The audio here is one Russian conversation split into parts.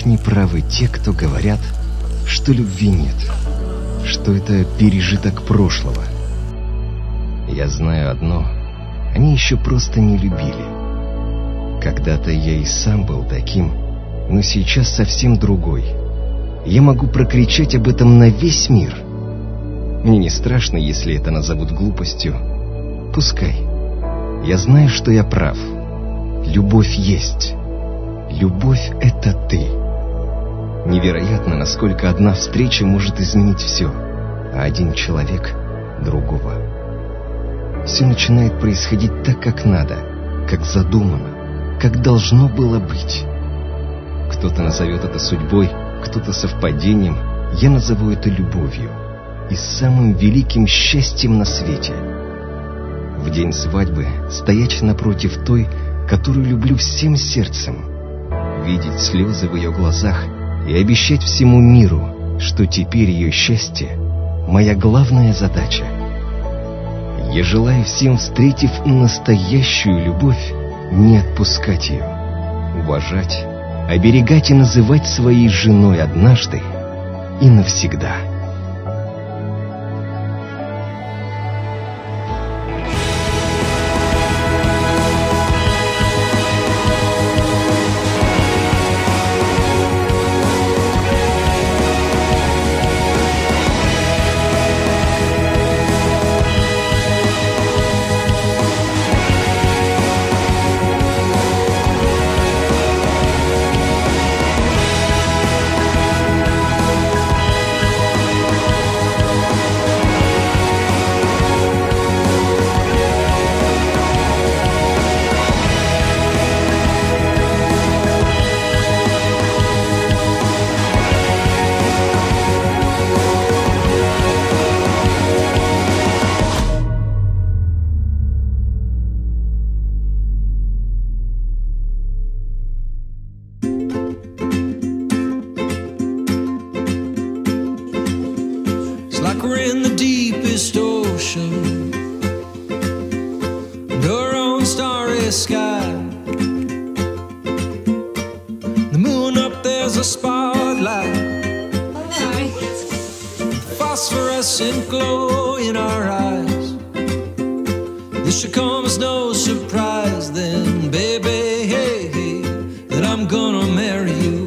как неправы те, кто говорят, что любви нет, что это пережиток прошлого. Я знаю одно: они еще просто не любили. Когда-то я и сам был таким, но сейчас совсем другой. Я могу прокричать об этом на весь мир. Мне не страшно, если это назовут глупостью. Пускай. Я знаю, что я прав. Любовь есть. Любовь — это ты. Невероятно, насколько одна встреча может изменить все, а один человек — другого. Все начинает происходить так, как надо, как задумано, как должно было быть. Кто-то назовет это судьбой, кто-то совпадением, я назову это любовью и самым великим счастьем на свете. В день свадьбы стоять напротив той, которую люблю всем сердцем, видеть слезы в ее глазах и обещать всему миру, что теперь ее счастье — моя главная задача. Я желаю всем, встретив настоящую любовь, не отпускать ее, уважать, оберегать и называть своей женой однажды и навсегда. Like we're in the deepest ocean, our own starry sky. The moon up there's a spotlight, phosphorescent glow in our eyes. This should come as no surprise then, baby, hey, hey, that I'm gonna marry you.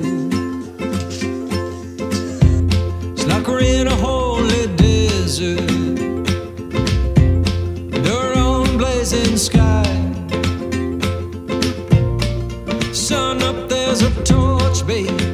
It's like we're in a holy desert, our own blazing sky. Sun up there's a torch, babe,